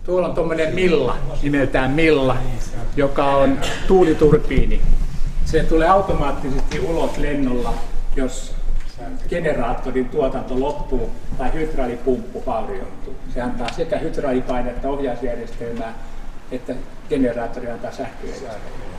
Tuolla on tuommoinen Milla, nimeltään Milla, joka on tuuliturbiini. Se tulee automaattisesti ulos lennolla, jos generaattorin tuotanto loppuu tai hydraulipumppu vaurioituu. Se antaa sekä hydraulipainetta ohjausjärjestelmää että generaattori antaa sähköjärjestelmää.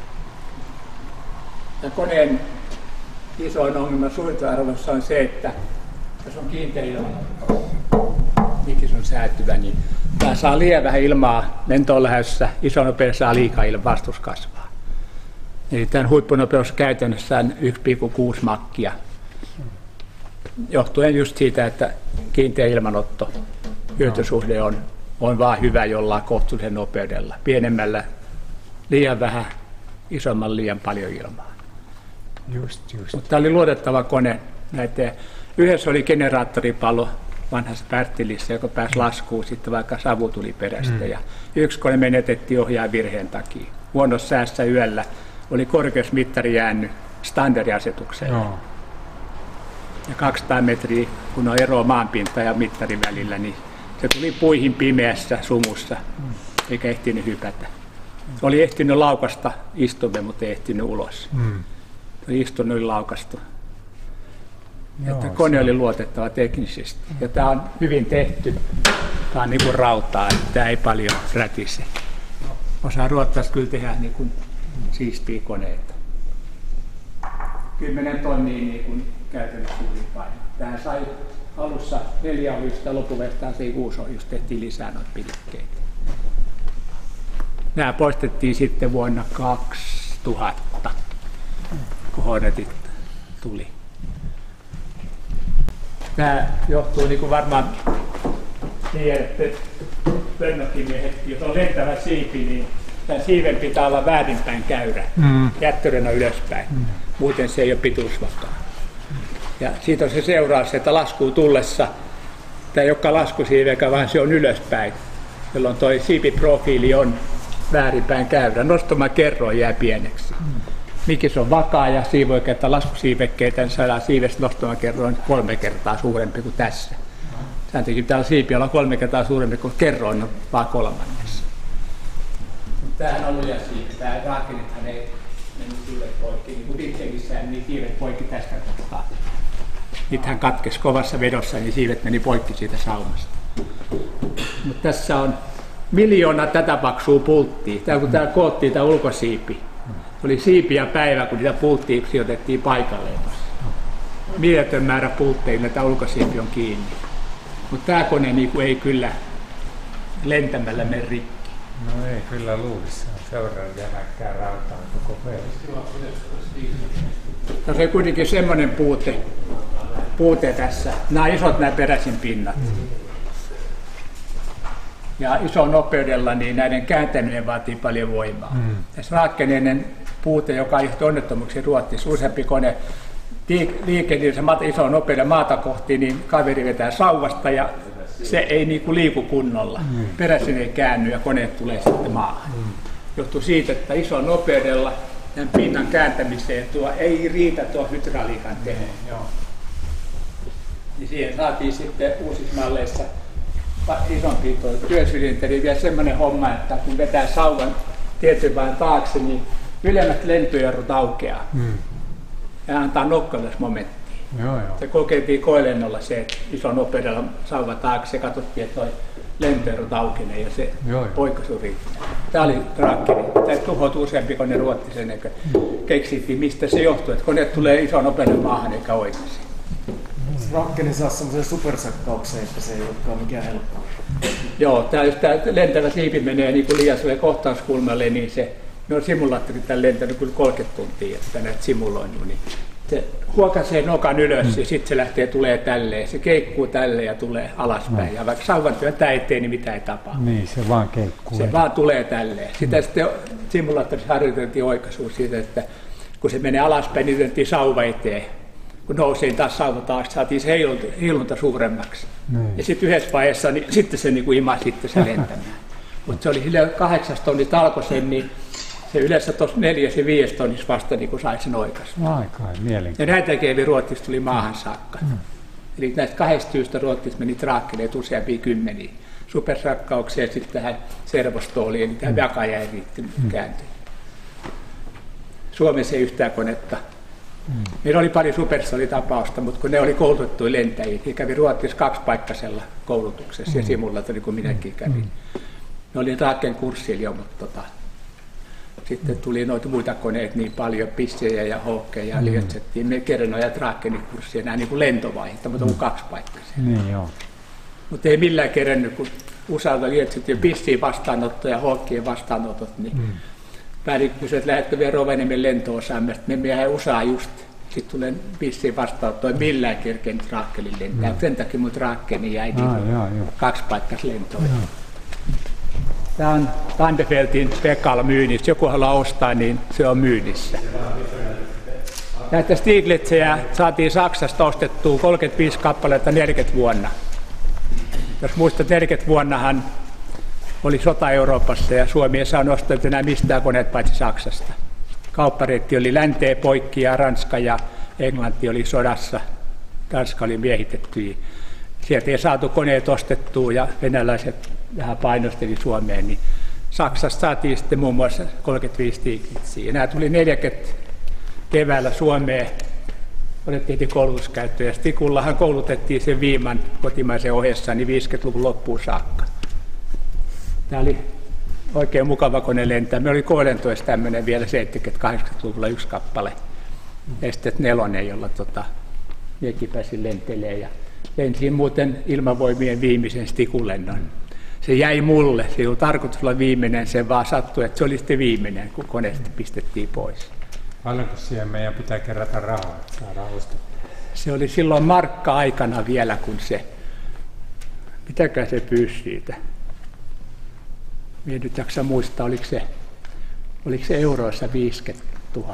Ja koneen isoin ongelma suunnitteluarvossa on se, että jos on kiinteä ilma, mikä se on säätyvä, niin tämä saa liian vähän ilmaa lentoon lähdössä, iso nopeus saa liikaa ilman, vastus kasvaa. Eli tämän huippunopeus käytännössä on 1,6 makkia, johtuen just siitä, että kiinteä ilmanotto, hyötysuhde on vaan hyvä jollain kohtuullisen nopeudella. Pienemmällä liian vähän, isomman liian paljon ilmaa. Just. Mutta tämä oli luotettava kone. Yhdessä oli generaattoripallo vanhassa Pärttilissä, joka pääsi laskuun sitten vaikka savu tuli perästä. Ja yksi kone menetettiin ohjaavirheen takia. Huonossa säässä yöllä oli korkeusmittari jäänyt standardiasetukseen. Ja 200 metriä, kun on eroa maanpinta ja mittarin välillä, niin se tuli puihin pimeässä sumussa, eikä ehtinyt hypätä. Oli ehtinyt laukasta istumme, mutta ei ehtinyt ulos. Istunut oli laukastu. Että kone oli luotettava teknisesti. Ja tämä on hyvin tehty. Tämä on niin kuin rautaa, että tämä ei paljon rätise. Osaa Ruotsassa kyllä tehdä niin kuin siistiä koneita. 10 tonnia niin kuin käytännössä ylipaino. Tämä sai alussa 4 ohjusta, lopullestaan se 6 ohjusta, tehtiin lisää noita pidikkeitä. Nämä poistettiin sitten vuonna 2000, kun Hornetit tuli. Tämä johtuu niin kuin varmaan tiedätte, lennokimiehetkin, jos on lentävä siipi, niin tämän siiven pitää olla väärinpäin käyrä, jättörönä ylöspäin, muuten se ei ole pituusvakaa. Ja siitä on se seuraus, että laskuun tullessa, tämä ei olekaan laskusiivekä, vaan se on ylöspäin, jolloin tuo siipiprofiili on väärinpäin käyrä. Nostomakerroin jää pieneksi. Mikä se on vakaa ja siivoikeita laskusiivekkeitä, niin saadaan siivestä nostomakerroin 3 kertaa suurempi kuin tässä. Sääntökin täällä siipi olla 3 kertaa suurempi kuin kerroin on vaan 1/3. Tämähän on luja siipi. Tämä raakennethan ei mennyt siivet poikki. Niin kuin Pitselissään, niin siivet poikki tästä kohtaa. Niitähän katkesi kovassa vedossa, niin siivet meni poikki siitä saumasta. Mutta tässä on 1 000 000 tätä paksua pulttia. Kun täällä koottiin tämä ulkosiipi. Oli siipiä päivä, kun niitä pulttia sijoitettiin paikalleen. Mieletön määrä pultteilla, tämä ulkosiipi on kiinni. Mutta tämä kone niin ei kyllä lentämällä mene rikki. No ei kyllä luulisi. Seuraavan jämäkkää rautaan koko perus. No se on kuitenkin semmoinen puute tässä. Nämä isot nämä peräisin pinnat. Ja iso nopeudella niin näiden kääntäminen vaatii paljon voimaa. Tässä raakkeneinen puute, joka johti onnettomuuksiin Ruotsissa, useampi kone liikenteessä iso nopeuden maata kohti, niin kaveri vetää sauvasta ja se ei liiku kunnolla. Peräisin ei käänny ja koneet tulee sitten maahan. Johtuu siitä, että iso nopeudella tämän pinnan kääntämiseen ei riitä tuo hydrauliikan teho. Niin siihen saatiin sitten uusissa malleissa isompi työsylinteri vielä semmoinen homma, että kun vetää sauvan tietyn vain taakse, niin ylemmät lentojarrut aukeaa ja antaa nokkausmomenttia. Se kokeiltiin koelennolla se, että iso nopeudella sauva taakse ja katsottiin, että toi lentojarrut aukenee ja se oikaisu riittää. Tämä oli trakkeri. Tämä tuhoutui useampi kone Ruotsissa ennen kuin keksittiin, mistä se johtuu, että koneet tulee iso nopeuden maahan eikä oikaisi. Rakkeni saa semmoisen supersakkauksen, että se ei olekaan mikään helppoa. Joo, jos tämä lentävä siipi menee niin liian kohtauskulmalle, niin ne on simulaattorit tämän lentänyt kyllä 30 tuntia, että näitä simuloinut. Niin se huokaisee nokan ylös ja sitten se tulee tälleen, se keikkuu tälleen ja tulee alaspäin. Ja vaikka sauvan työntää eteen, niin mitä ei tapahdu. Niin, se vaan keikkuu. Se vaan tulee tälleen. Sitä sitten simulaattorissa harjoiteltiin oikaisua siitä, että kun se menee alaspäin, niin työntää sauva eteen. Kun nousee taas sauva taas, saatiin se heilunta suuremmaksi. Ja sitten yhdessä vaiheessa, niin sitten se imasi sitten se lentämään. Mutta se oli 8 tonnista alkoi sen, niin se yleensä tuossa 4 ja 5 tonnissa vasta niin sai sen oikaisun. Ja näitä kevi Ruotsista tuli maahan saakka. Eli näistä 2 Ruotsista meni traakkeleet useampia kymmeniä. supersakkauksia ja sitten tähän servostooliin, niin tämä jakaja ei riitti kääntyä. Suomessa ei yhtään konetta. Meillä oli pari supersolitapausta, mutta kun ne oli koulutettuja lentäjiä, niin kävi Ruotsissa 2-paikkaisella koulutuksessa ja simulaattori, kun minäkin kävin. Ne oli Draken kurssilla jo, mutta sitten tuli noita muita koneita niin paljon, Pissejä ja Hawkeja ja Lietzettiin. Me kerran ja Drakenin kurssia, nämä niin kuin lentovaihetta, mutta on 2-paikkaisia. Niin joo. Mutta ei millään kerännyt, kun USAlta Lietzettiin Pissiin vastaanotto ja Hawkeen vastaanotot, niin päällikkö kysyi, että lähdetkö vielä Rovaniemen lento-osaamme, että me miehän USAa just. Sitten tulen Pissiin vastaanottoon, millään kerkenyt Drakelin lentää. Sen takia mun Drakeni jäi 2-paikkas lentoon. Tämä on Landefeltin Pekalla myynnissä. Joku haluaa ostaa, niin se on myynnissä. Näitä Stieglitzejä saatiin Saksasta ostettua 35 kappaletta 40 vuonna. Jos muistat, 40 vuonnahan oli sota Euroopassa ja Suomi ei saanut ostaa enää mistään koneet paitsi Saksasta. Kauppareitti oli länteen poikki ja Ranska ja Englanti oli sodassa. Ranska oli miehitetty. Sieltä ei saatu koneet ostettua ja venäläiset vähän painosteli Suomeen, niin Saksasta saatiin sitten muun muassa 35 Stieglitzia. Nämä tuli 40 keväällä Suomeen, otettiin heti koulutuskäyttöön ja Stikullahan koulutettiin sen viiman kotimaisen ohessa niin 50-luvun loppuun saakka. Tämä oli oikein mukava kone lentää. Me oli Koolentoissa tämmöinen vielä 70-80-luvulla yksi kappale. Estet 4, jolla minäkin pääsin lentelee ja lensin muuten ilmavoimien viimeisen Stikulennon. Se jäi mulle, se ei ollut tarkoitus olla viimeinen, se vaan sattui, että se oli sitten viimeinen, kun koneesta pistettiin pois. Paljonko siihen meidän pitää kerätä rahaa, että saadaan ostettua? Se oli silloin markka-aikana vielä, kun se, mitäkään se pyysi siitä. Minä nyt jaksa muistaa, oliko se euroissa 50 000.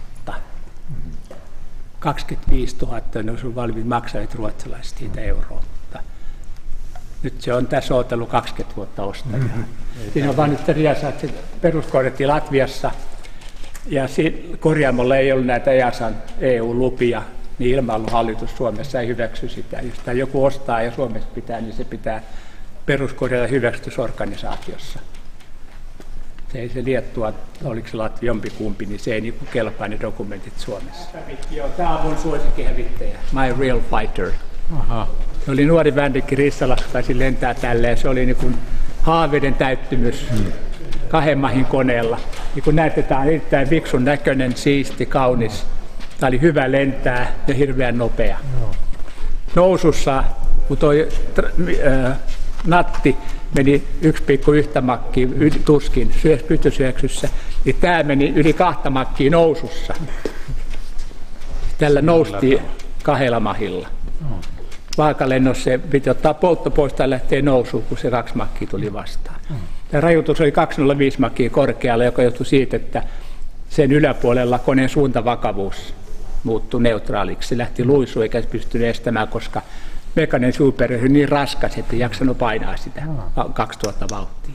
25 000, ne olisivat valmiit maksaneet ruotsalaiset siitä euroa. Nyt se on tässä odotellut 20 vuotta ostajaa. Siinä on vain nyt riasa, että se peruskorjattiin Latviassa ja korjaamolla ei ollut näitä EASAn EU-lupia, niin ilmailuhallitus Suomessa ei hyväksy sitä. Jos tämä joku ostaa ja Suomessa pitää, niin se pitää peruskorjata hyväksytysorganisaatiossa. Se ei se Liettua, oliko se Latvia jompikumpi, niin se ei niin kelpaa ne dokumentit Suomessa. Tämä on mun suosikkihävittäjä, My Real Fighter. Aha. Se oli nuori Vänrikki Rissalassa, taisi lentää tälleen. Se oli niin kuin haaveiden täyttymys 2 mahin koneella. Niin kuin näette, tämä on erittäin fiksun näköinen, siisti, kaunis. Tämä oli hyvä lentää ja hirveän nopea. Nousussa, kun tuo natti meni 1,1 makkia tuskin pystysyöksyssä, niin tämä meni yli 2 makkia nousussa. Tällä noustiin 2 mahilla. Vaakalennossa se piti ottaa poltto pois tai lähteä nousuun, kun se 2 makkia tuli vastaan. Tämä rajoitus oli 205 makkia korkealla, joka johtui siitä, että sen yläpuolella koneen suuntavakavuus muuttui neutraaliksi. Se lähti luisuun eikä se pystynyt estämään, koska mekaaninen superiori oli niin raskas, että ei jaksanut painaa sitä 2000 vauhtia.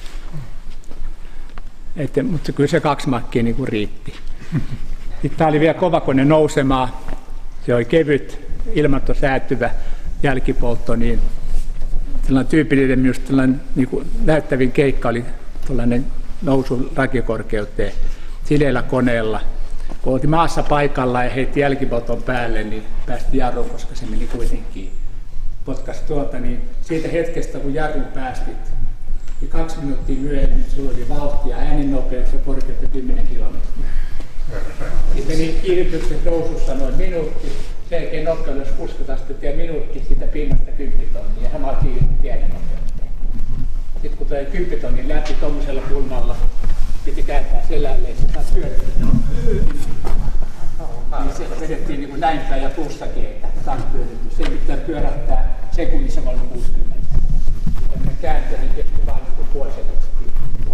Mutta kyllä se 2 makkia niin kuin riitti. Tämä oli vielä kova kone nousemaan. Se oli kevyt, ilmasto säätyvä jälkipoltto, niin tällainen tyypillinen minusta tällainen niin kuin näyttävin keikka oli tällainen nousu rakekorkeuteen sileällä koneella. Kun oltiin maassa paikalla ja heitti jälkipolton päälle, niin päästi jarruun, koska se meni kuitenkin. Potkasi niin siitä hetkestä, kun jarrun päästit, niin 2 minuuttia myöhemmin sulla oli vauhtia äänennopeus ja korkeutta 10 kilometriä. Sitten meni kiinnitykset nousussa noin minuutti, sen jälkeen nokkeudessa 60 astetta ja minuutti siitä pinnasta 10 tonnia ja sama kiinnitti äänennopeuteen. Sitten kun tuli 10 tonnin läpi tuollaisella kulmalla, piti kääntää selälleen, että saa pyörittää. Niin se vedettiin niin kuin näin päin ja plussa keitä, taas pyöritys. Sen pitää pyörähtää sekunnissa 60. Tämmöinen kääntöinen kesti vaan niin kuin puoli sekuntia.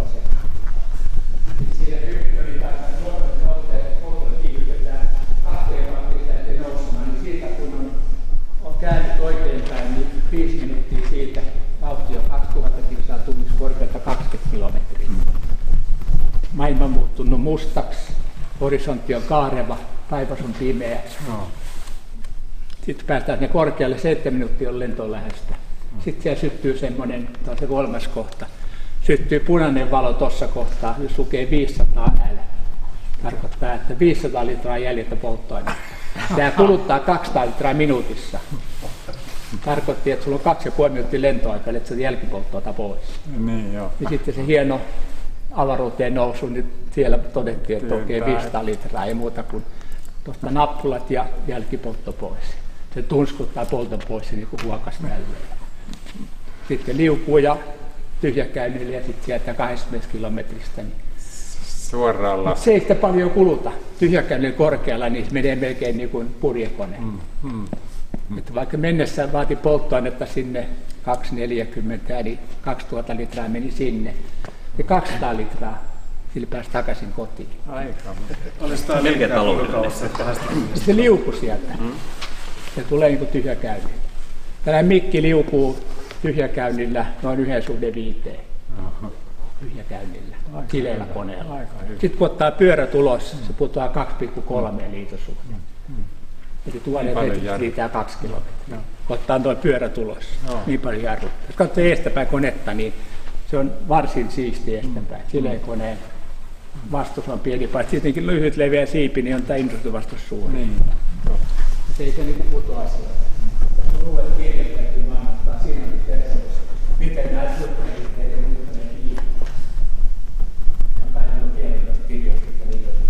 Siinä oli taas moottori kiinnitetään 2 makkia sitten nousemaan, niin siitä kun on käännyt oikeinpäin, niin 5 minuuttia siitä vauhti on 2000 kilsaa tunnissa korkealta 20 kilometriä. Maailma on muuttunut mustaksi, horisontti on kaareva, taivas on pimeä. Sitten päästään ne korkealle, 7 minuuttia on lentoon lähestä. Sitten siellä syttyy semmoinen, tämä on se 3. kohta, syttyy punainen valo tuossa kohtaa, jos lukee 500 L. Tarkoittaa, että 500 litraa jäljellä polttoainetta. Tämä kuluttaa 200 litraa minuutissa. Tarkoitti, että sulla on 2,5 minuuttia lentoaika, että sä jälkipolttoa pois. Niin, joo. Ja sitten se hieno avaruuteen nousu, nyt siellä todettiin, että oikein 500 litraa, ei muuta kuin tuosta nappulat ja jälkipoltto pois. Se tunskuttaa polton pois ja niin kuin huokas tälle. Sitten liukuu ja tyhjäkäynnille ja sitten sieltä 20 kilometristä. Niin. Suoraan lasku. Se ei sitä paljon kuluta. Tyhjäkäynnillä korkealla, niin se menee melkein niin kuin purjekone. Että vaikka mennessä vaati polttoainetta sinne 240, eli 2000 litraa meni sinne, ja 200 litraa sillä pääsi takaisin kotiin. Aika. Olisi tämä liikennekuulukaus, että Se liukui sieltä. Se tulee niin kuin tyhjäkäynnillä. Tällainen mikki liukuu tyhjäkäynnillä noin 1:5. Tyhjäkäynnillä, sileällä koneella. Sitten kun ottaa pyörät ulos, se putoaa 2,3 liitosuhde. Eli 1000 riittää 2 kilometriä. Ottaa tuo pyörät ulos, niin paljon jarruttaa. Jos katsoo eestäpäin konetta, niin se on varsin siisti eestäpäin. Sileä koneen vastus on pieni, paitsi tietenkin lyhyt leveä siipi, niin on tämä industri-vastus suuri. Niin. Se ei se niin putoa sieltä. Tässä on uudet kirjat, täytyy mainittaa siinä yhteydessä, miten nämä suhteellisuudet ja muuttuneet liikkuu. On paljon tiedot kirjoista ja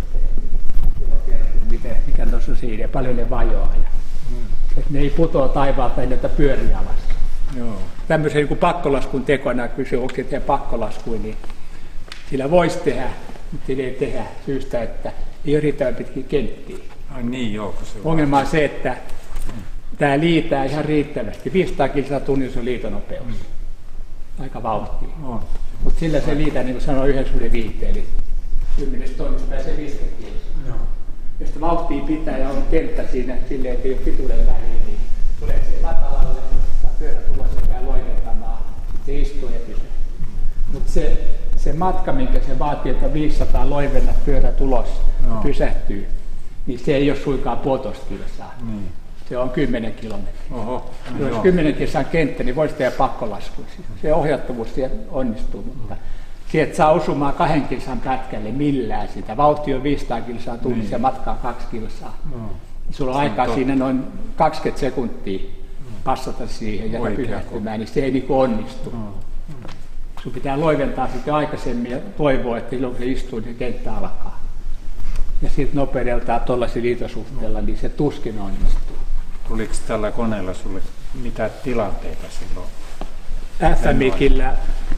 liitosuhteet. Mikä tuossa on siinä, paljon ne vajoaa. Että ne ei putoa taivaalta ennen, että pyörii alas. Tämmöisen niin pakkolaskun tekona kysyy, onko se tehdä pakkolaskuja, niin sillä voisi tehdä, mutta sillä ei tehdä syystä, että ei ole riittävän pitkiä kenttiä. Ai niin, joo. Ongelma on se, että tämä liitää ihan riittävästi. 500 kilsaa tunnissa on liitonopeus. Aika vauhtia. Mutta sillä se liitää, niin kuin sanoi, 9:5, eli 10 tonnista pääsee 50 kilsaa. Jos sitä vauhtia pitää ja on kenttä siinä silleen, että ei ole pituuden väliä, niin tulee siihen matalalle, ja pyörä tulossa käy loikentamaan, se istuu ja pysyy. Mutta se matka, minkä se vaatii, että 500 loivenna pyörä tulos pysähtyy, niin se ei ole suinkaan 1,5 kilsaa. Se on 10 kilometriä. Jos 10 kilsan kenttä, niin voisi tehdä pakkolaskuja. Se ohjattavuus onnistuu, mutta sieltä saa osumaan 2 kilsan pätkälle millään sitä. Vauhti on 500 kilsaa tunnissa ja matkaa 2 kilsaa. Sulla on aikaa siinä noin 20 sekuntia passata siihen ja pysähtymään, niin se ei niin onnistu. Sun pitää loiventaa sitten aikaisemmin ja toivoa, että silloin se istuu, niin kenttä alkaa. Ja sitten nopeudeltaan tuollaisilla liitosuhteella, niin se tuskin onnistuu. Tuliko tällä koneella sulle mitä tilanteita silloin? FMIKillä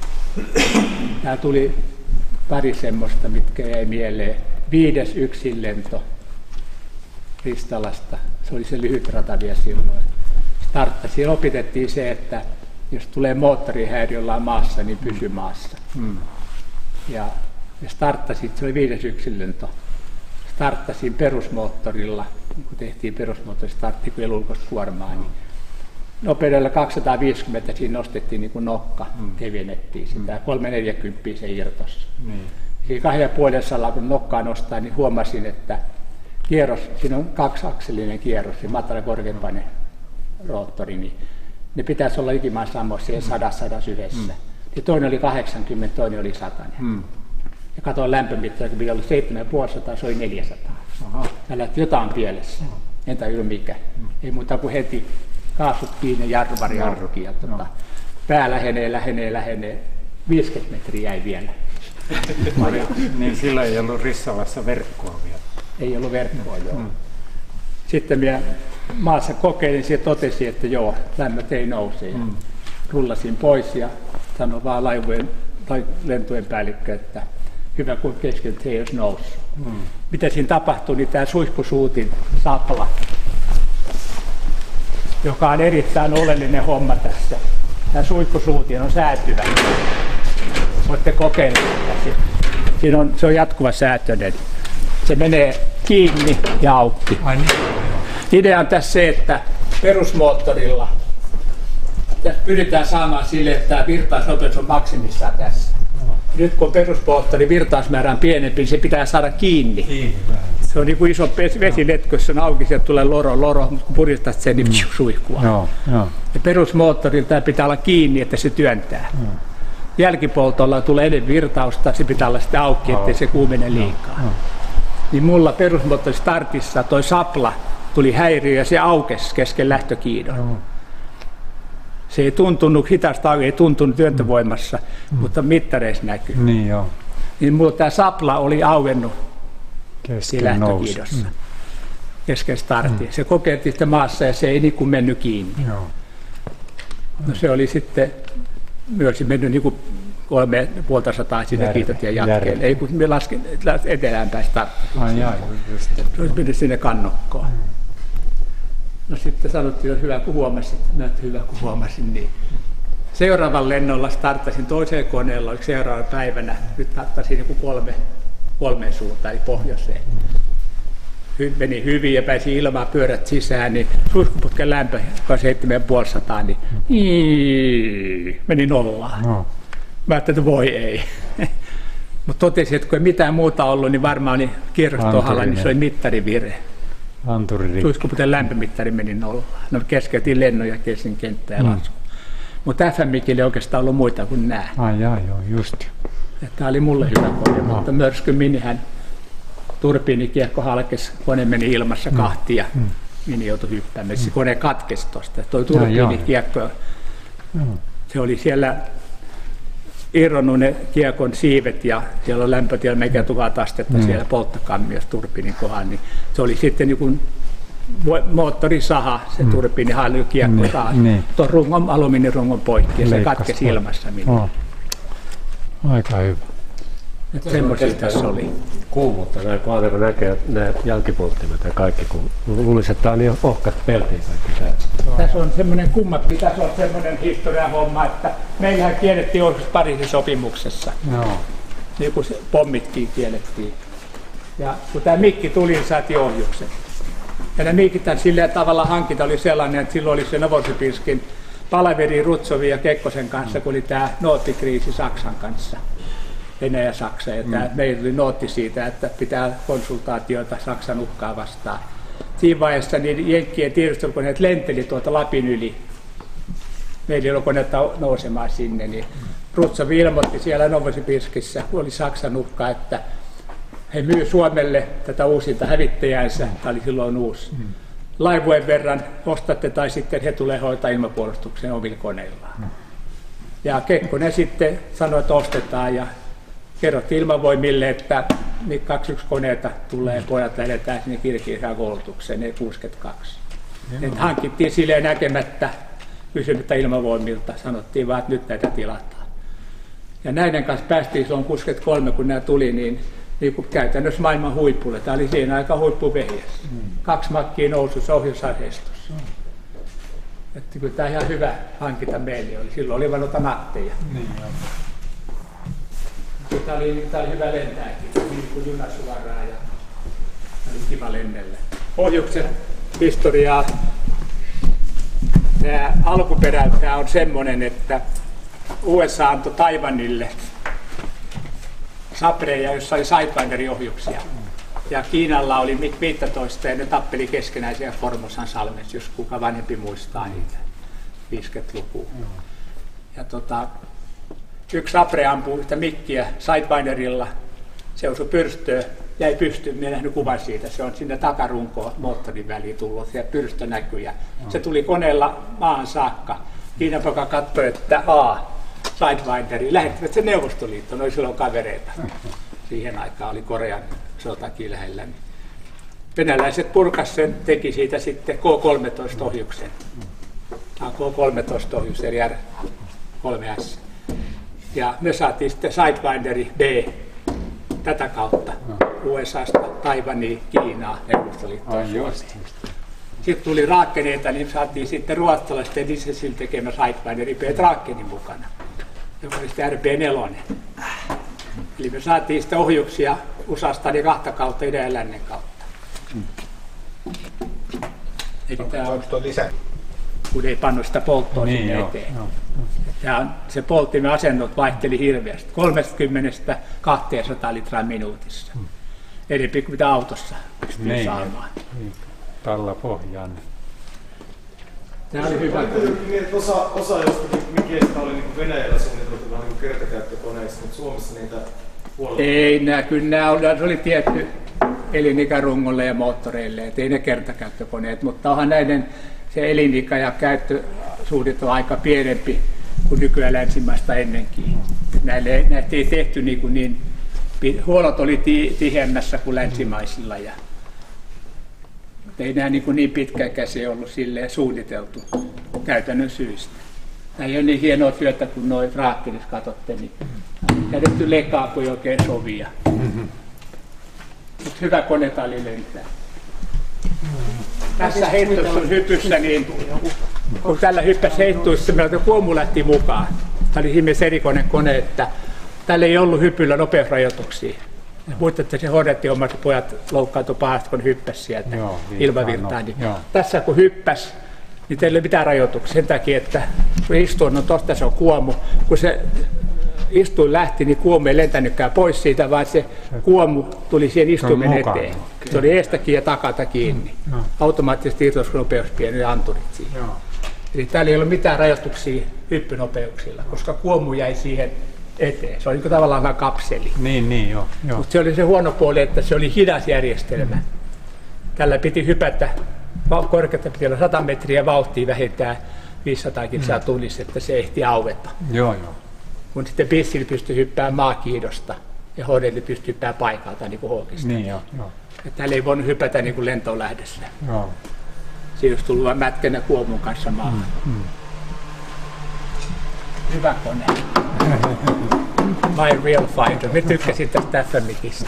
tää tuli pari semmoista, mitkä jäi mieleen. 5. yksinlento Ristalasta. Se oli se lyhyt rata vielä silloin. Starttasi. Siellä opetettiin se, että jos tulee moottorihäiriö jollain maassa, niin pysy maassa. Ja starttasin, se oli 5. yksinlento. Starttasin perusmoottorilla, kun tehtiin perusmoottoristartti, kun ei ollut ulkoista kuormaa, niin nopeudella 250 siinä nostettiin niin kuin nokka, kevennettiin sitä, 340 se irtosi. Siinä 2,5 kun nokkaa nostaa, niin huomasin, että kierros, siinä on 2-akselinen kierros, se matala korkeampainen roottori, niin ne pitäisi olla ikimaan samoissa 100-101. Ja toinen oli 80, toinen oli 100. Ja katsoin lämpömittaa, kun oli 7,5, se oli 400. Ja lähti jotain pielessä. En tajua mikä. Ei muuta kuin heti kaasut kiinni, jarruvari auki. Ja pää lähenee. 50 metriä jäi vielä. Niin sillä ei ollut Rissalassa verkkoa vielä. Ei ollut verkkoa, joo. Sitten minä maassa kokeilin ja totesin, että joo, lämmöt ei nouse. Ja rullasin pois ja sanoin vaan laivojen tai lentojen päällikkö, että hyvä kun kesken se ei olisi noussut. Mitä siinä tapahtui, niin tämä suihkusuutin sapla, joka on erittäin oleellinen homma tässä. Tämä suihkusuutin on säätyvä. Voitte kokeilla sitä. Se on jatkuva säätöinen. Se menee kiinni ja auki. Idea on tässä se, että perusmoottorilla tässä pyritään saamaan sille, että tämä virtausnopeus on maksimissaan tässä. Nyt kun perusmoottorin virtausmäärä on pienempi, niin se pitää saada kiinni. Se on niin kuin iso vesiletko, jos on auki, sieltä tulee loro, mutta kun puristat sen, niin suihkua. Ja perusmoottorilla tämä pitää olla kiinni, että se työntää. Jälkipoltolla tulee ennen virtausta, se pitää olla sitten auki, ettei se kuumene liikaa. Niin mulla perusmoottori startissa toi sapla tuli häiriö ja se aukesi kesken lähtökiidon. Se ei tuntunut hitaasta, ei tuntunut työntövoimassa, mutta mittareissa näkyy. Niin mulla tämä sapla oli auennut siinä lähtökiidossa kesken startin. Se kokeiltiin sitten maassa ja se ei niin kuin mennyt kiinni. No se oli sitten myös mennyt niin kuin 350 siinä kiitotien jatkeen. Ei kun me lasken eteläänpäin starttiin. Se olisi mennyt sinne kannokkoon. No sitten sanottiin, että hyvä kun huomasit. Mä että hyvä kun huomasin. Niin. Seuraavan lennolla starttasin toiseen koneella, oliko seuraavana päivänä. Nyt starttasin niin kolmeen suuntaan, eli pohjoiseen. Meni hyvin ja pääsi ilmaan pyörät sisään, niin suihkuputken lämpö, joka on 7500, niin meni nollaan. Mä ajattelin, että voi ei. Mutta totesin, että kun ei mitään muuta ollut, niin varmaan oli kierrostohalla, niin se oli mittarivire. Suihkuputken lämpömittari meni nollaan. No keskeytin lennon ja kesken kenttää ja lasku. Mutta FMI:llä ei oikeastaan ollut muita kuin nämä. Just. Tämä oli mulle hyvä kone, mutta myrsky minihän turbiinikiekko halkesi, kone meni ilmassa kahtia ja mini joutui hyppäämään. Se kone katkesi tuosta. Tuo turbiinikiekko, se oli siellä irronnut ne kiekon siivet ja siellä on lämpötila meikä 1000 astetta siellä polttokammiossa turbiinin kohdalla. Niin se oli sitten niin kuin moottorisaha, se turbiinihalli kiekko taas. Tuon rungon, alumiinirungon poikki ja se katkesi ilmassa. Aika hyvä. Semmoisia tässä oli. Kuumuutta näin, kun aina näkee nämä jälkipolttimet ja kaikki, kun luulisi, että tämä on niin ohkat peltiin kaikki tämä. Tässä on semmoinen kummatkin, tässä on semmoinen historiahomma, että meillähän kiellettiin joskus Pariisin sopimuksessa. Niin kuin se pommitkin kiellettiin. Ja kun tämä mikki tuli, niin saatiin ohjukset. Ja nämä mikit sillä tavalla hankinta oli sellainen, että silloin oli se Novosibirskin palaveri Rutsovin ja Kekkosen kanssa, kun oli tämä noottikriisi Saksan kanssa. Venäjä ja Saksa. Ja meillä tuli nootti siitä, että pitää konsultaatioita Saksan uhkaa vastaan. Siinä vaiheessa niin jenkkien tiedustelukoneet lenteli tuolta Lapin yli. Meillä ei ollut konetta nousemaan sinne. Niin Rutsov ilmoitti siellä Novosibirskissä, kun oli Saksan uhka, että he myy Suomelle tätä uusinta hävittäjäänsä. Tämä oli silloin uusi. Laivueen verran ostatte tai sitten he tulee hoitaa ilmapuolustuksen omilla koneillaan. Ja Kekkonen sitten sanoi, että ostetaan ja kerrottiin ilmavoimille, että 21-koneita tulee, pojat lähdetään sinne Kirgisiaan koulutukseen, ne 62. Hankittiin silleen näkemättä, kysymättä ilmavoimilta, sanottiin vaan, että nyt näitä tilataan. Ja näiden kanssa päästiin silloin 63, kun nämä tuli, niin kuin käytännössä maailman huipulle. Tämä oli siinä aika huippuvehjäs. 2 makkia nousussa ohjusarheistossa. Että kyllä tämä ihan hyvä hankinta meille oli. Silloin oli vain noita natteja. Tämä oli hyvä lentääkin, niin kuin junasuoraan ja oli kiva lennellä. Ohjuksen historiaa. Tämä alkuperältä on semmoinen, että USA antoi Taiwanille Sabreja, jossa oli Sidewinderin ohjuksia. Ja Kiinalla oli MiG-15 ja ne tappeli keskenään siellä Formosan salmessa, jos kuka vanhempi muistaa niitä 50-lukua. Ja yksi Sabre ampui yhtä mikkiä Sidewinderilla, se osui pyrstöön, jäi pystyyn, minä nähnyt kuvan siitä, se on sinne takarunkoon moottorin väliin tullut ja pyrstö näkyy. Se tuli koneella maahan saakka. Kiinan poika katsoi, että Sidewinderi, lähettivät sen Neuvostoliittoon, oli silloin kavereita. Siihen aikaan oli Korean sotakin lähellä. Venäläiset purkas sen, teki siitä sitten K-13-ohjuksen. Tämä on K-13-ohjus, eli R3S. Ja me saatiin sitten Sidewinderi B tätä kautta USAsta, Taiwaniin, Kiinaan, Neuvostoliittoon. Sitten tuli raakkeneita, niin saatiin sitten ruotsalaisten Disselsin tekemä Sidewinderi B Drakenin mukana, joka oli sitten RB4. Eli me saatiin sitten ohjuksia USAsta niin 2 kautta, idän ja lännen kautta. Eli tämä on, kun ei pannu sitä polttoa niin, sinne eteen. Se polttimen asennot vaihteli hirveästi, 30–200 litraa minuutissa. enemmän kuin mitä autossa pystyy Niin. saamaan. Niin. Talla pohjaan. Tämä oli hyvä. Niin, että osa jostakin mikeistä oli niin Venäjällä suunniteltu vähän niin kertakäyttökoneista, mutta Suomessa niitä puolella. Ei, se oli tietty elinikä-rungolle ja moottoreille, et ei ne kertakäyttökoneet, mutta onhan näiden se elinikä ja käyttösuunnitelma on aika pienempi kuin nykyään länsimaista ennenkin. Näitä ei tehty niin huolot oli tiheämmässä kuin länsimaisilla. Ei nämä niin pitkäikäisiä ollut silleen suunniteltu käytännön syistä. Nämä ei ole niin hienoa työtä kuin nuo Drakenissa katsotte, niin käytetty lekaa kuin oikein sovia. Mutta hyvä konetali lentää. Tässä hypyssä, niin kun tällä hyppäsi heittuissa, meiltä kuomu lähti mukaan. Tämä oli ihmeessä erikoinen kone, että tällä ei ollut hypyllä nopeusrajoituksia. Muistatte, se Hornetin omat pojat loukkaantui pahasti, kun hyppäsi sieltä ilmavirtaan. Niin tässä kun hyppäsi, niin teillä ei ole mitään rajoituksia sen takia, että kun istuin, no tosta se on kuomu. Kun se istuin lähti, niin kuomu ei lentänytkään pois siitä, vaan se kuomu tuli siihen istuimen eteen. Se oli eestäkin ja takata kiinni. Automaattisesti irtousnopeus pieni anturit siihen. Eli täällä ei ollut mitään rajoituksia hyppynopeuksilla, koska kuomu jäi siihen eteen. Se oli niin tavallaan vähän kapseli. Joo. Mutta se oli se huono puoli, että se oli hidas järjestelmä. Tällä piti hypätä, korkeutta piti olla 100 metriä, vauhtia vähintään 500 kilsaa tunnissa, että se ehti aueta. Joo. Kun sitten Bissillä pystyi hyppäämään maakiidosta ja Hornetilla pystyi hyppäämään paikalta niin kuin Hawkista. Niin joo. Täällä ei voinut hypätä niin kuin lentoon lähdössä. Joo. Siinä olisi tullut vain mätkänä kuomun kanssa maahan. Hyvä kone. My Real Fighter. Me tykkäsin tästä FMXistä.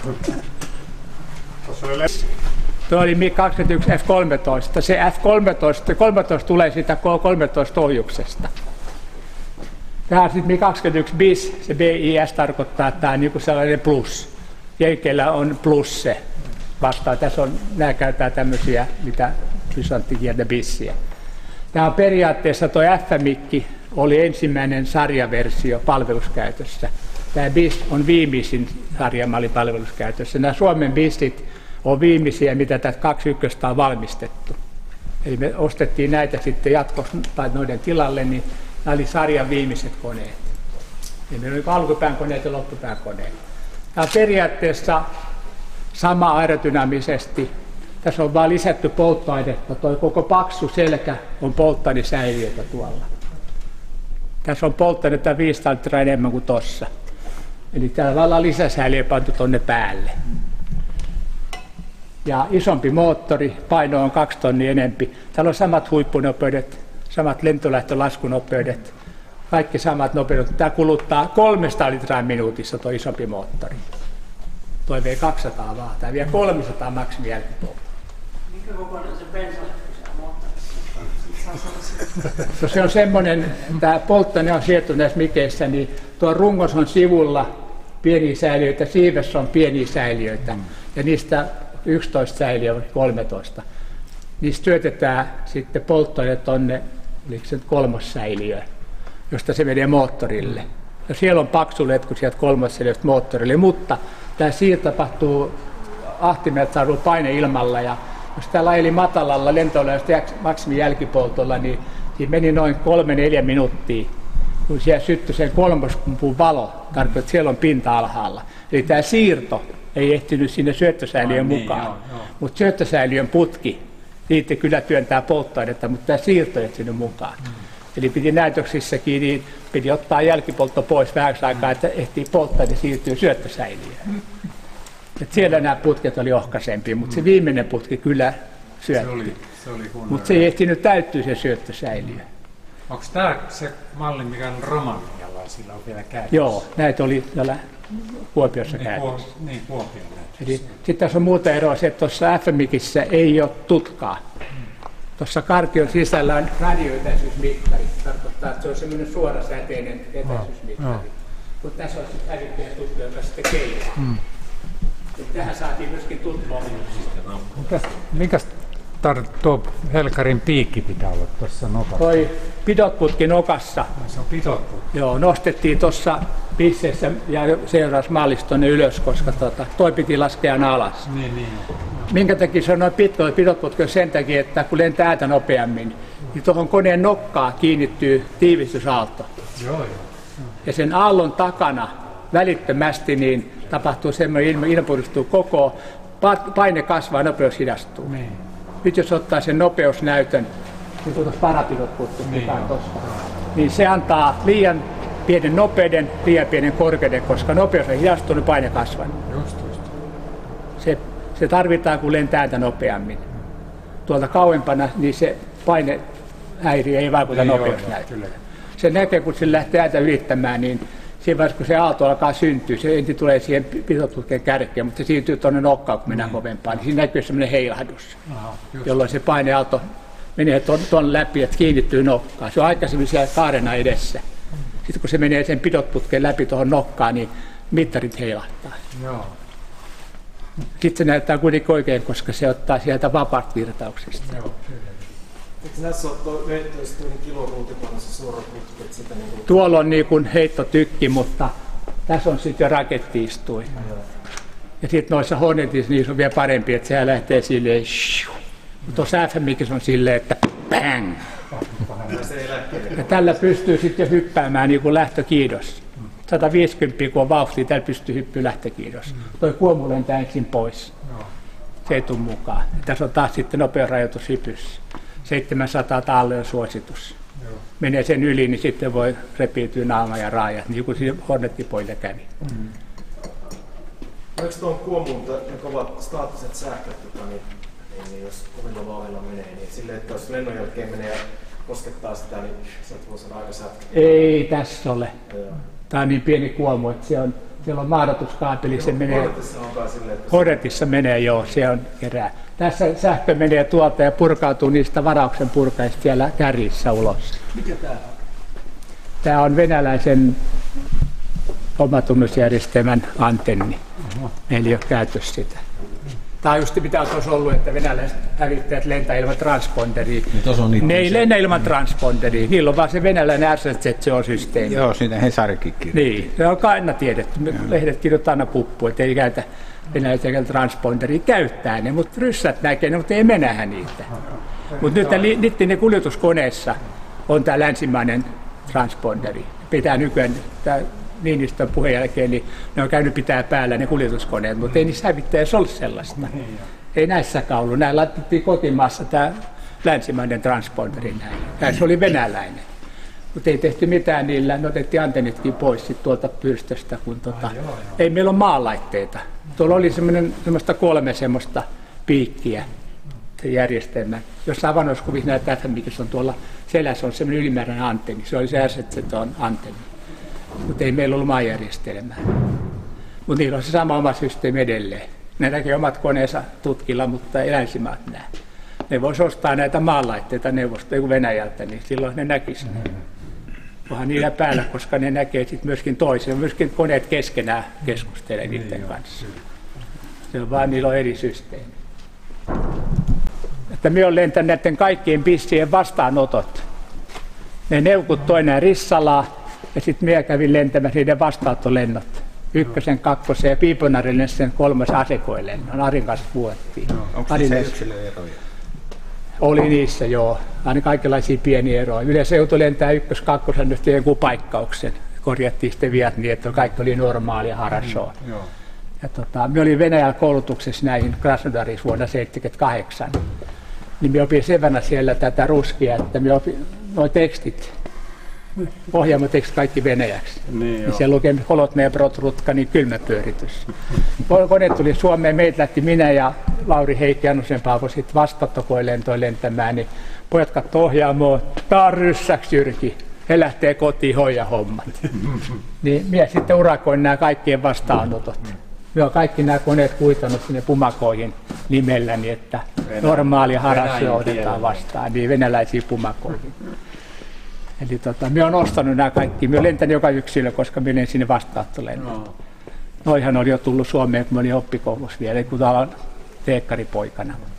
Tuo oli MiG-21 F-13. Se F-13 tulee siitä K-13-ohjuksesta. Tämä on sitten MiG-21 BIS. Se BIS tarkoittaa, että tämä on niin sellainen plus. Jenkeillä on plus se vastaan. Tässä on, nämä käytetään tämmöisiä, mitä pysanttikieltä BISiä. Tämä on periaatteessa tuo FMIG oli ensimmäinen sarjaversio palveluskäytössä. Tämä BIS on viimeisin sarjamalli palveluskäytössä. Nämä Suomen BISit on viimeisiä, mitä tästä 21 on valmistettu. Eli me ostettiin näitä sitten jatkossa tai noiden tilalle, niin nämä oli sarjan viimeiset koneet. Eli meillä oli alkupään koneet ja loppupään koneet. Tämä on periaatteessa sama aerodynaamisesti. Tässä on vain lisätty polttoainetta. Tuo koko paksu selkä on polttoainesäiliöitä tuolla. Tässä on polttoainetta 500 litraa enemmän kuin tuossa. Eli täällä ollaan lisäsäiliö pantu tuonne päälle. Ja isompi moottori, paino on 2 tonnia enempi. Täällä on samat huippunopeudet, samat lentolähtölaskunopeudet, kaikki samat nopeudet. Tämä kuluttaa 300 litraa minuutissa tuo isompi moottori. Tuo vei 200 vaan, tämä vie 300 maksimi jälkipolttoa. Mikä kokoinen se bensalähtö moottorissa? Se on semmoinen, tämä polttoaine on siirtynyt näissä mikeissä, niin tuo rungos on sivulla pieniä säiliöitä, siivessä on pieniä säiliöitä ja niistä 11 säiliöä on 13. Niistä syötetään sitten polttoaine tuonne, oliko se 3. säiliöön, josta se menee moottorille. Ja siellä on paksu letku sieltä 3. säiliöstä moottorille, mutta tämä siirto tapahtuu ahtimelta saadun paineilmalla ja jos täällä eli matalalla lentoilijasta maksimin jälkipoltolla, niin meni noin 3-4 minuuttia, kun siellä syttyi sen 3. kumpun valo, tarkoittaa, että siellä on pinta alhaalla. Eli tämä siirto ei ehtinyt sinne syöttösäiliön mukaan, mutta syöttösäiliön putki, siitä kyllä työntää polttoainetta, mutta tämä siirto ei ehtinyt mukaan. Eli piti näytöksissäkin, niin piti ottaa jälkipoltto pois vähäksi aikaa, että ehtii polttoaine siirtyä syöttösäiliöön. Et siellä nämä putket oli ohkaisempia, mutta se viimeinen putki kyllä syötti. Mutta se ei ehtinyt täyttyä se syöttösäiliö. Onko tämä se malli, mikä on romanialaisilla on vielä käytössä? Joo, näitä oli täällä Kuopiossa käytössä. Niin, Kuopion Eli sitten tässä on muuta eroa se, että tuossa FMIGissä ei ole tutkaa. Tuossa kartion sisällä on radioetäisyysmittari. Tarkoittaa, että se on semmoinen suorasäteinen etäisyysmittari. Mutta tässä on sitten hävittäjä tuttu, joka sitten keilaa. Tähän saatiin myöskin tutko-ohjelmista. Minkäs Tuo helkarin piikki pitää olla tuossa nokassa. Toi pidotputki nokassa. Se on pidotputki. Joo, nostettiin tuossa pisseessä ja seurasi maalista tuonne ylös, koska toi piti laskea alas. Niin. Minkä takia se on noin pitkä pidotputki? Sen takia, että kun lentää ääntä nopeammin, niin tuohon koneen nokkaan kiinnittyy tiivistysaalto. Joo. Ja sen aallon takana välittömästi niin tapahtuu semmoinen ilmapuhdistuu koko, paine kasvaa, nopeus hidastuu. Niin. Nyt jos ottaa sen nopeusnäytön, niin tuossa parapidotputki niin se antaa liian pienen nopeuden, liian pienen korkeuden, koska nopeus on hidastunut, paine kasvanut. Just. Se tarvitaan, kun lentää ääntä nopeammin. Tuolta kauempana niin se painehäiriö ei vaikuta nopeusnäyttöön. Se näkee, kun se lähtee ääntä ylittämään, niin siinä vaiheessa, kun se aalto alkaa syntyä, se ensin tulee siihen pidotputken kärkeen, mutta se siirtyy tuonne nokkaan, kun mennään kovempaan. Niin siinä näkyy sellainen heilahdus, jolloin se paineaalto menee tuon läpi, että kiinnittyy nokkaan. Se on aikaisemmin siellä kaarena edessä. Sitten kun se menee sen pidotputken läpi tuohon nokkaan, niin mittarit heilahtaa. Joo. Sitten se näyttää kuitenkin oikein, koska se ottaa sieltä vapaasta virtauksesta. Joo. Eikö näissä ole veittöistä kiloruutipanossa suora putket sitä niin kuin... Tuolla on niin kuin heittotykki, mutta tässä on sitten jo raketti-istui. Ja sitten noissa Hornetissa niissä on vielä parempi, että sehän lähtee silleen mutta tuossa FMX on silleen, että bang! Ja tällä pystyy sitten jo hyppäämään niin kuin lähtökiidos. 150, kun on vauhtia, tällä pystyy hyppyä lähtökiidos. Toi kuomu lentää ensin pois. Se ei tule mukaan. Ja tässä on taas sitten nopeusrajoitus hypyssä. 700 taalle on suositus. Menee sen yli, niin sitten voi repiytyä naama ja raajat, niin kuin Hornettipoille kävi. Oliko tuon kuomuun ne kovat staattiset sähköt, niin jos kovilla vauhdilla menee, niin silleen, että jos lennon jälkeen menee ja koskettaa sitä, niin sieltä voi saada aika sähköä? Ei tässä ole. Tämä on niin pieni kuomu, että siellä on maadatuskaapeli, se menee. Hornetissa on kai silleen, että... Hornetissa menee, joo, se on kerää. Tässä sähkö menee tuolta ja purkautuu niistä varauksen purkaista siellä kärjissä ulos. Mikä tää on? Tämä on venäläisen omatunnusjärjestelmän antenni. Meillä ei ole käytössä sitä. Tämä on just mitä olisi ollut, että venäläiset hävittäjät lentää ilman transponderia. Ne ei lennä ilman transponderia. Niillä on vaan se venäläinen RZZO-systeemi. Joo, siitä Hesarikin kirjoitti. Niin, se on aina tiedetty. Lehdet kirjoittaa aina puppu, että ei käytä venäläisiä transponderia. Käyttää ne, mutta ryssät näkee ne, mutta ei me nähdä niitä. Mutta nyt ne kuljetuskoneessa on tämä länsimainen transponderi. Pitää nykyään, Niinistön puheen jälkeen, niin ne on käynyt pitää päällä ne kuljetuskoneet, mutta ei niissä hävittäjässä ole sellaista. Ei näissäkään ollut. Näin laitettiin kotimaassa tämä länsimainen transponderi näin. Se oli venäläinen. Mutta ei tehty mitään niillä. Ne otettiin antennitkin pois sit tuolta pyrstöstä, kun ei meillä ole maalaitteita. Tuolla oli semmoista 3 semmoista piikkiä, se järjestelmä. Jossain vanhoiskuvissa näyttää, mikä on tuolla selässä on semmoinen ylimääräinen antenni. Se oli se RZZOn antenni. Mutta ei meillä ollut maajärjestelmää. Mutta niillä on se sama oma systeemi edelleen. Ne näkee omat koneensa tutkilla, mutta ei länsimaat näe. Ne voisi ostaa näitä maanlaitteita Venäjältä, niin silloin ne näkisivät. Onhan niillä päällä, koska ne näkee sitten myöskin toisen. Myöskin koneet keskenään keskustelee niiden kanssa. Se on vaan, niillä on eri systeemi. Että minä olen lentänyt näiden kaikkien pissien vastaanotot. Ne neukut toinen Rissalaa. Ja sitten minä kävin lentämässä niiden vastaanottolennot. 1., 2. ja Piiponarille sen 3. asekoilennon. Arin kanssa vuottiin. Onko niissä yksilöeroja? Oli niissä, joo. Aina kaikenlaisia pieniä eroja. Yleensä joutui lentää 1., 2. nyt joku paikkauksen. Korjattiin sitten viat niin, että kaikki oli normaalia harassoa. Ja minä olin Venäjällä koulutuksessa näihin Krasnodarissa vuonna 1978. Niin minä opin sen verran siellä tätä ruskia, että minä opin nuo tekstit. Ohjaamotekstit kaikki venäjäksi. Niin siellä lukee Holotne Brotrutka, niin kylmäpyöritys. Kone tuli Suomeen, meitä lähti minä ja Lauri Heikki Jannusen Paavo sitten vastaattokoilentoon lentämään, niin pojat katsoi ohjaamoa, tää on ryssäksi Jyrki, he lähtee kotiin hoija hommat. Niin minä sitten urakoin nämä kaikkien vastaanotot. Minä olen kaikki nämä koneet kuitannut sinne pumakoihin nimelläni, että normaalia harassia otetaan vastaan, niin venäläisiä pumakoihin. Eli minä olen ostanut nämä kaikki. Minä olen lentänyt joka yksilö, koska minä olen sinne vastaanottolennot. Noihan oli jo tullut Suomeen, kun minä olin oppikoulussa vielä, kun täällä on teekkaripoikana. Mutta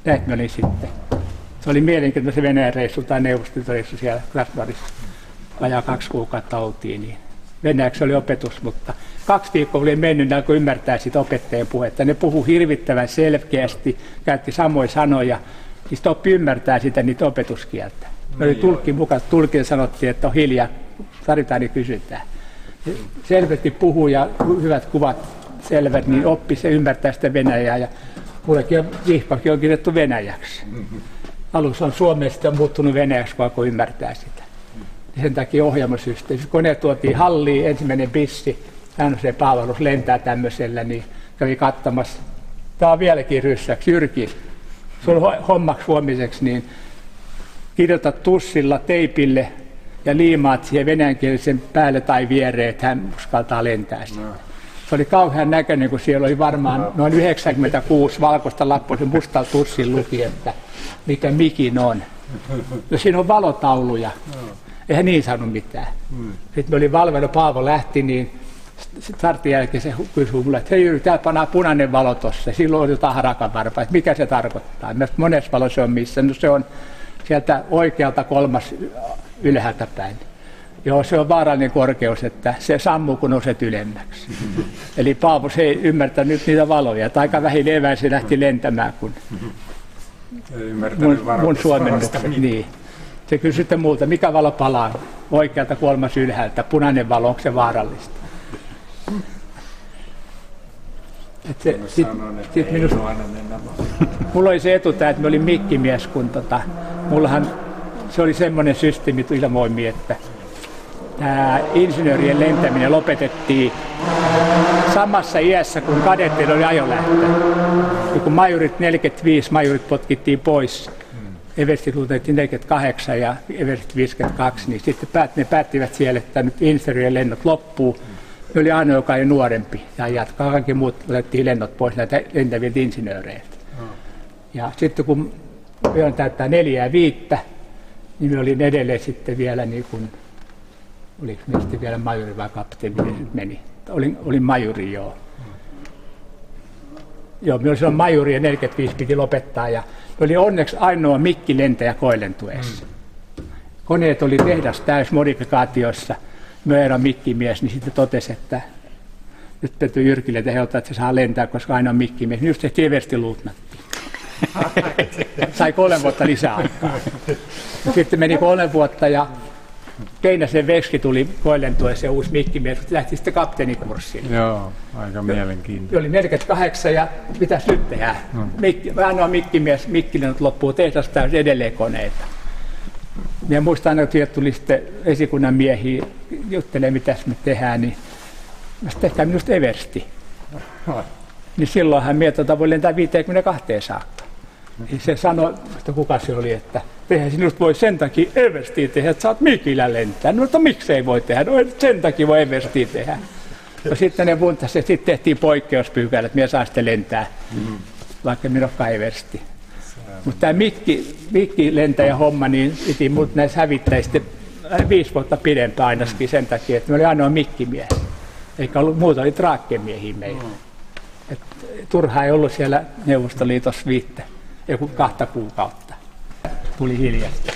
näitä me olin sitten. Se oli mielenkiintoinen se Venäjän reissu tai Neuvostoliiton siellä Krasnodarissa. Vajaa 2 kuukautta oltiin, niin venäjäksi oli opetus, mutta 2 viikkoa oli mennyt, kun ymmärtää sitä opettajien puhetta. Ne puhuu hirvittävän selkeästi, käytti samoja sanoja, niin sitten oppi ymmärtää sitä niitä opetuskieltä. Me oli tulkki mukaan, tulkille sanottiin, että on hiljaa, tarvitaan niin kysytään. Selvästi puhuu ja hyvät kuvat selvät, niin oppi se ymmärtää sitä venäjää ja mullekin on vihpakin on kirjoittu venäjäksi. Alussa on Suomesta muuttunut venäjäksi, kun ymmärtää sitä. Sen takia ohjelmasysteemi. Kone tuotiin halliin, ensimmäinen bissi, NC-palvelus lentää tämmöisellä, niin kävi katsomassa. Tämä on vieläkin ryssäksi. Jyrki, sun hommaksi huomiseksi, niin kirjoitat tussilla teipille ja liimaat siihen venäjänkielisen päälle tai viereen, että hän uskaltaa lentää sitä. Se oli kauhean näköinen, kun siellä oli varmaan noin 96 valkoista lappua, se mustalla tussin luki, että mikä mikin on. Ja siinä on valotauluja. Eihän niin saanut mitään. Sitten me oli valvelu, Paavo lähti, niin startin jälkeen se kysyi mulle, että hei, täällä pannaan punainen valo tuossa. Silloin oli jotain harakanvarpaa, että mikä se tarkoittaa. Monessa valo se on missä? No se on sieltä oikealta 3. ylhäältä päin. Joo, se on vaarallinen korkeus, että se sammuu, kun nouset ylemmäksi. Eli Paavo se ei ymmärtänyt niitä valoja. Että aika vähin eväin se lähti lentämään, kun mun suomennukset. Niin. Se kysyi sitten multa, mikä valo palaa oikealta 3. ylhäältä, punainen valo, onko se vaarallista? Mulla oli se etu, että mä olin mikkimies, kun mullahan se oli semmoinen systeemi ilmoimi, että tämä insinöörien lentäminen lopetettiin samassa iässä, kun kadetteilla oli ajolähtö. Ja kun majurit 45, majurit potkittiin pois. Everstit luutettiin 48 ja Everstit 52, niin sitten ne päättivät siellä, että nyt insinöörien lennot loppuu. Ne oli ainoa, joka oli nuorempi ja jatkaa. Kaikki muut otettiin lennot pois näitä lentäviltä insinööreiltä. Ja sitten kun yön täyttää 4 ja 5, niin me olin edelleen sitten vielä niin kuin, oliko me sitten vielä majuri vai kapteeni, miten meni? Olin majuri, joo. Joo, me oli silloin majuri ja 45 piti lopettaa ja me oli onneksi ainoa mikkilentäjä koelentueessa. Koneet oli tehdas täys modifikaatiossa. Me era mikkimies, niin sitten totesi, että nyt täytyy Jyrkille tehdä, että se saa lentää, koska aina on mikkimies. Niin just tehtiin everstiluutnantti. Sai 3 vuotta lisää aikaa. Sitten meni 3 vuotta ja Keinäsen Veski tuli koelentuessa ja uusi mikkimies, lähti sitten kapteenikurssille. Joo, aika mielenkiintoinen. Oli 48 ja mitäs nyt tehdään? Ainoa mikkimies, mikkilennot loppuu, tehdas täys edelleen koneita. Ja muistan aina, että tuli sitten esikunnan miehiä juttelemaan, mitäs me tehdään, niin tehkää minusta eversti. Niin silloinhan minä voi lentää 52 saakka. Niin se sanoi, että kuka se oli, että eihän sinusta voi sen takia everstia tehdä, että saat mikillä lentää. No, mutta miksei voi tehdä? No, sen takia voi everstia tehdä. No, sitten ne puntasi, että sitten tehtiin poikkeuspykälä, että minä saan sitten lentää, vaikka minä olekaan eversti. Mutta tämä mikkilentäjä homma, niin piti mut näissä hävittäjistä 5 vuotta pidempään ainakin sen takia, että me oli ainoa mikkimies. Eikä ollut muuta, oli traakkemiehiä meillä. Et turhaa ei ollut siellä Neuvostoliitossa joku 2 kuukautta. Tuli hiljasta.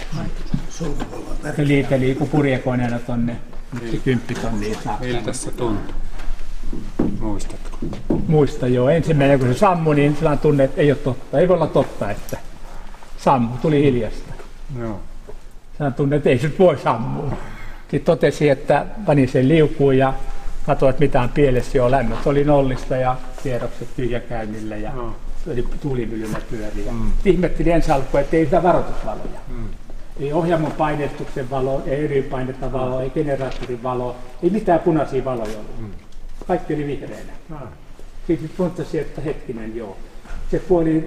Se liiteli purjekoneena tonne 10 tonnia saakka. Miltä se tuntui? Muistatko? Muistan joo. Ensimmäinen kun se sammui, niin sellainen tunne, että ei ole totta. Ei voi olla totta, että sammu. Tuli hiljasta. Joo. Sellainen tunne, että ei se voi sammua. Sitten totesi, että pani sen liukuun ja katsoi, että mitä on pielessä jo lämmöt. Se oli nollista ja kierrokset tyhjäkäynnillä ja oli tuulimyllyllä pyöriä. Ihmettelin ensi alkuun, että ei sitä varoitusvaloja. Ei ohjaamon paineistuksen valo, ei ydinpainetta valo, ei generaattorin valo, ei mitään punaisia valoja ollut. Kaikki oli vihreänä. Sitten tuntasi, että hetkinen joo. Se puoli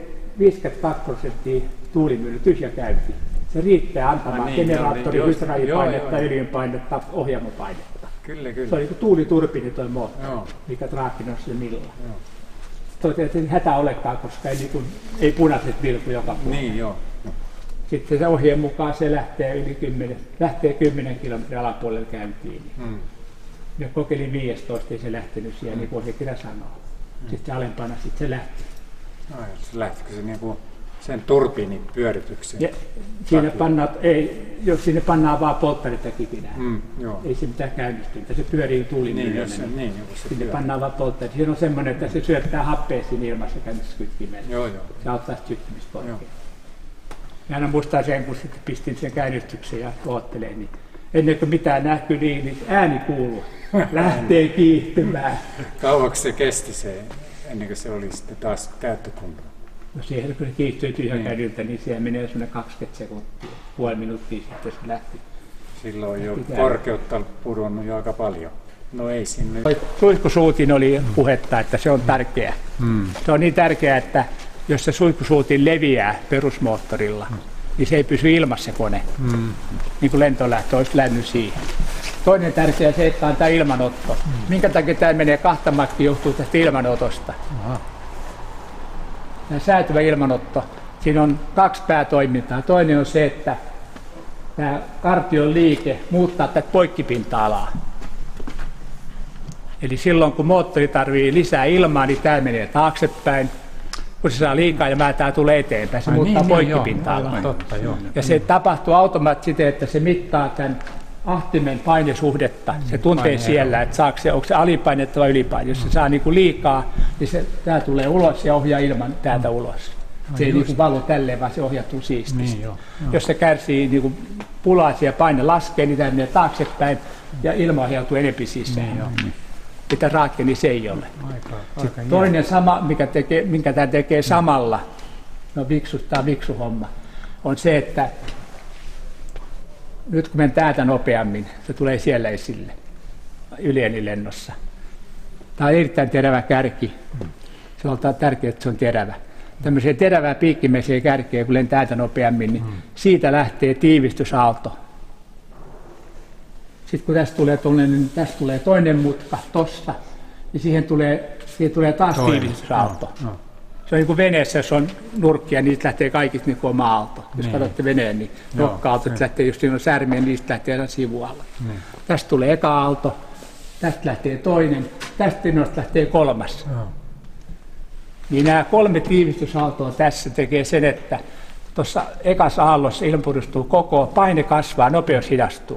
52% tuulimylly tyhjäkäynti. Se riittää antamaan generaattori, hydraalipainetta, ydinpainetta, ohjaamopainetta. Kyllä. Se oli kuin tuuliturbiini toi moottori, mikä traakinossa ja millä. Toivottavasti ei hätä olekaan, koska ei punaiset vilku joka puolella. Niin, joo. Sitten se ohjeen mukaan se lähtee 10 kilometrin alapuolelle käyntiin. Ja kokeilin 15, ei se lähtenyt siihen, niin kuin ohjekirja sanoo. Sitten alempana se lähti. Lähtikö se niinku sen turbiinin pyöritykseen. Ja siinä pannaan, jos sinne pannaan vaan polttareita kipinää, Joo. ei se mitään käynnistintä, se pyörii tuulimyllyllä. Sinne pannaan vaan polttareita. Siinä on semmoinen, että se syöttää happea siinä ilmassa käynniskytkimeen. Joo. Se auttaa syttymistä poikkeaa. Ja aina muistaa sen, kun sitten pistin sen käynnistyksen ja oottelee, niin ennen kuin mitään näkyy niin ääni kuuluu. Lähtee kiihtymään. Kauaksi se kesti se, ennen kuin se oli sitten taas käyttökuntoon? No siihen, kun se kiihtyy tyhjänkäynniltä, niin siihen menee semmoinen 20 sekuntia, puoli minuuttia sitten se lähti. Silloin jo korkeutta pudonnut jo aika paljon. No ei sinne. Suihkusuutin oli puhetta, että se on tärkeä. Se on niin tärkeää, että jos se suihkusuutin leviää perusmoottorilla, niin se ei pysy ilmassa se kone. Niin kuin lentolähtö olisi lännyt siihen. Toinen tärkeä seikka on tämä ilmanotto. Minkä takia tämä menee 2 makkia, johtuu tästä ilmanotosta. Tämä säätyvä ilmanotto, siinä on 2 päätoimintaa. Toinen on se, että tämä kartion liike muuttaa tätä poikkipinta-alaa. Eli silloin kun moottori tarvitsee lisää ilmaa, niin tämä menee taaksepäin. Kun se saa liikaa ja tämä tulee eteenpäin, se muuttaa poikkipinta-alaa. Ja se tapahtuu automaattisesti, että se mittaa tämän ahtimen painesuhdetta. Se tuntee siellä, että onko se alipainetta vai ylipaine. Jos se saa liikaa, niin tämä tulee ulos ja ohjaa ilman täältä ulos. Se ei valu tälleen, vaan se ohjautuu siististi. Jos se kärsii pulaisia ja paine laskee, niin tämä menee taaksepäin ja ilma ohjautuu enempi sisään. Mitä raakki, niin se ei ole. Toinen sama, minkä tämä tekee samalla, viksu homma, on se, että nyt kun menen täältä nopeammin, se tulee siellä esille, ylienilennossa. Tämä on erittäin terävä kärki. Se on tärkeää, että se on terävä. Tämmöiseen terävää piikkimäiseen kärkeen, kun lenen täältä nopeammin, niin siitä lähtee tiivistysaalto. Sitten kun tästä tulee niin tästä tulee toinen mutka tosta, niin siihen tulee taas tiivistysaalto. Se on niin kuin veneessä, jos on nurkkia, niin niistä lähtee kaikista niin kuin oma aalto. Jos katsotte veneen, niin nokka-aaltot lähtee, jos siinä on särmiä, niin niistä lähtee sivualla. Tästä tulee eka aalto, tästä lähtee toinen, tästä lähtee 3. Niin nämä 3 tiivistysaaltoa tässä tekee sen, että tuossa ekassa aallossa ilma pudistuu koko, paine kasvaa, nopeus hidastuu.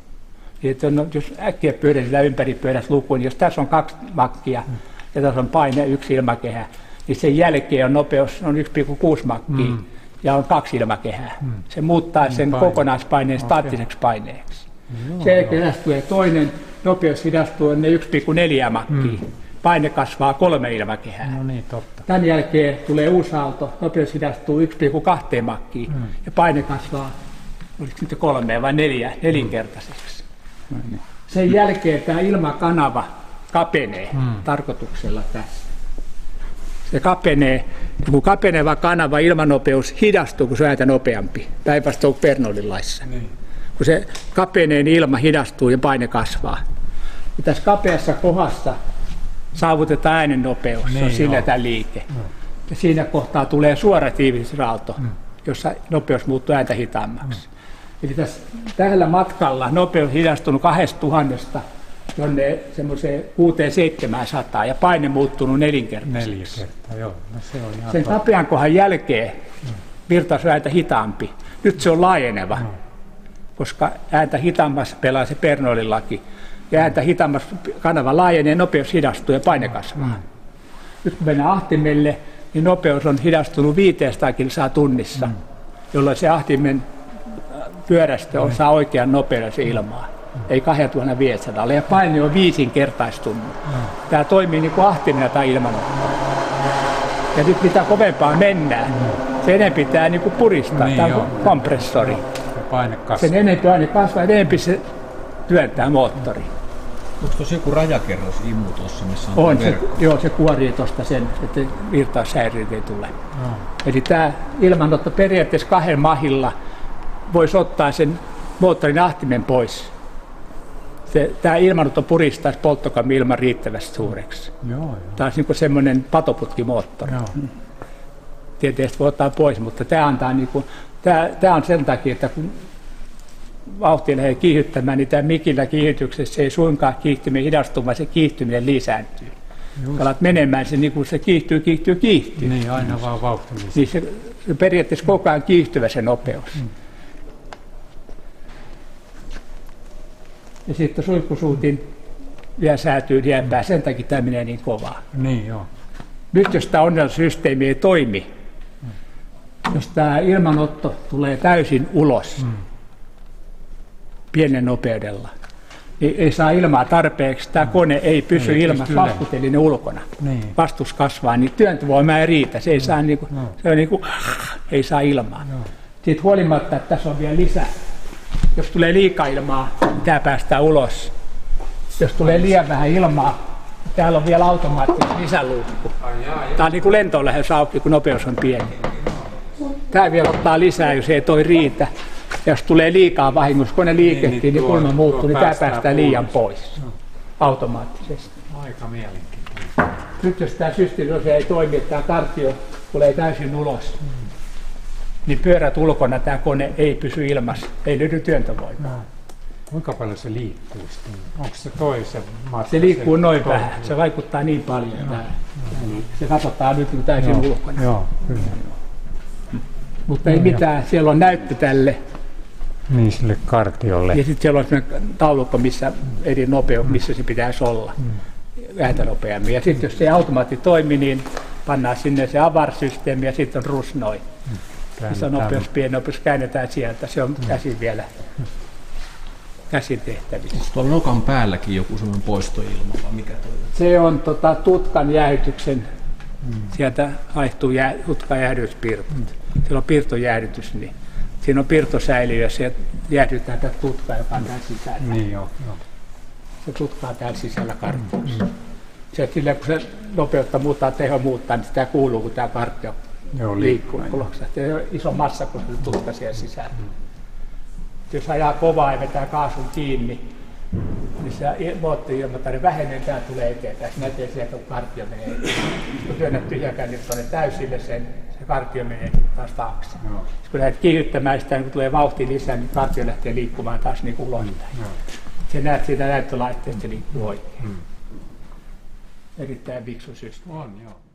Jos äkkiä pyöritään ympäripyörässä lukuun, jos tässä on 2 makkia ja tässä on paine 1 ilmakehä, niin sen jälkeen on nopeus on 1,6 makkia ja on 2 ilmakehää. Se muuttaa sen kokonaispaineen staattiseksi paineeksi. Sen jälkeen tulee toinen, nopeus hidastuu 1,4 makkia. Paine kasvaa 3 ilmakehää. No niin, totta. Tämän jälkeen tulee uusi aalto, nopeus hidastuu 1,2 makkia ja paine kasvaa, oliko sitten 3 vai 4, nelinkertaiseksi. Sen jälkeen tämä ilmakanava kapenee tarkoituksella tässä. Se kapenee, ja kun kapeneva kanava ilmanopeus hidastuu, kun se on ääntä nopeampi, päinvastoin Bernoulin laissa. Kun se kapenee, niin ilma hidastuu ja paine kasvaa. Ja tässä kapeassa kohdassa saavutetaan äänen nopeus, se on sillä tämä liike. Ja siinä kohtaa tulee suora tiivistysaalto, jossa nopeus muuttuu ääntä hitaammaksi. Eli tällä matkalla nopeus hidastunut 2000 jonne semmoiseen 600-700 ja paine muuttunut 4-kertaiseksi. 4 kertaa, joo. No se on ihan sen kapean kohdan jälkeen virtaus on ääntä hitaampi. Nyt se on laajeneva, koska ääntä hitaammassa pelaa se Bernoulin laki. Ja ääntä hitaammassa kanava laajenee, nopeus hidastuu ja paine kasvaa. Nyt kun mennään ahtimelle, niin nopeus on hidastunut 500 kilsaa tunnissa, jolloin se ahtimen pyörästö saa oikean nopeuden se ilmaa. Ei 2500, ja paine on 5-kertaistunut. Tämä toimii niin kuin ahtimena tai ilmanotto. Ja nyt mitä kovempaa mennään, se enemmän pitää niin kuin puristaa. Niin tämä on kompressori. Paine kasvaa. Sen enemmän paine kasvaa, enemmän se työntää moottori. Onko tuossa joku rajakerros immu tuossa, missä on verkko? Joo, se kuorii tuosta sen, että virtaushäiriöt ei tule. Eli tämä ilmanotto periaatteessa 2 mahilla voisi ottaa sen moottorin ahtimen pois. Tämä ilmanotto puristaisi polttokammin ilman riittävästi suureksi. Tämä on niin semmoinen patoputkimoottori. Tietysti voi ottaa pois, mutta tämä antaa tämä on sen takia, että kun vauhti lähtee kiihdyttämään, niin tämä mikillä kiihdytyksessä ei suinkaan kiihtyminen hidastu, vaan se kiihtyminen lisääntyy. alat menemään, se, niin kuin se kiihtyy. Niin, aina vaan vauhtimista. Niin se periaatteessa koko ajan kiihtyvä se nopeus. Ja sitten suihkusuutin vielä säätyy jääpää, sen takia tämä menee niin kovaa. Niin, joo. Nyt jos tämä onnellisuussysteemi ei toimi, jos tämä ilmanotto tulee täysin ulos pienen nopeudella, niin ei saa ilmaa tarpeeksi, tämä kone ei pysy ilmassa vastustelinen ulkona. Niin. Vastus kasvaa, niin työntövoima ei riitä, se ei saa, niinku, se on niinku, ei saa ilmaa. Siitä huolimatta, että tässä on vielä lisää. Jos tulee liikaa ilmaa, niin tämä päästään ulos. Jos tulee liian vähän ilmaa, täällä on vielä automaattinen lisäluukku. Tämä on niin kuin lentoon lähes auki, kun nopeus on pieni. Tämä vielä ottaa lisää, jos ei toi riitä. Ja jos tulee liikaa vahingossa, kun ne liikehtii, niin kulma muuttuu, niin tämä päästään liian pois automaattisesti. Aika mielenkiintoista. Nyt jos tämä systeemi ei toimi, että tämä kartio tulee täysin ulos, niin pyörät ulkona tämä kone ei pysy ilmassa, ei löydy työntövoimaa. Kuinka paljon se liikkuu sitten? Onko se toisen matka? Se liikkuu noin vähän, se vaikuttaa niin paljon. Se katsotaan nyt täysin ulkona. Joo, kyllä. Mutta ei mitään, siellä on näyttö tälle. Niin, sille kartiolle. Ja sitten siellä on sellainen taulukko, missä eri nopeus, missä se pitäisi olla. Vähäntä nopeammin. Ja sitten jos se automaatti toimi, niin pannaan sinne se avar-systeemi ja sitten on rusnoi. Missä on nopeus, pieni nopeus, käännetään sieltä. Se on käsin vielä. Käsin tehtävissä. Onko tuolla nokan päälläkin joku semmoinen poistoilma vai mikä toi? Se on tutkan jäähdytyksen, sieltä haihtuu tutkan jäähdytyspirtot. Siellä on pirtojäähdytys, niin siinä on pirtosäiliö ja se jäähdytään tätä tutkaa, joka on täällä sisällä. Niin, joo. Se tutka on täällä sisällä karttiossa. Se, silleen, kun se nopeutta muuttaa, teho muuttaa, niin sitä kuuluu, kun tämä karttio liikkuu. Se on iso massa, kun se tutka siellä sisällä. Jos ajaa kovaa ja vetää kaasun kiinni, niin se moottori-ilmoittari vähenee, tämä tulee eteenpäin. Sinä näkee sieltä, kun kartio menee. Kun työnnät tyhjäkännit tuonne täysille, se kartio menee taas taakse. Kun lähdet kiihyttämään sitä, niin kun tulee vauhti lisää, niin kartio lähtee liikkumaan taas niin kuin ulospäin. Se näet siitä näyttölaitteesta, se liikkuu oikein. Erittäin viksu systeemi. On, joo.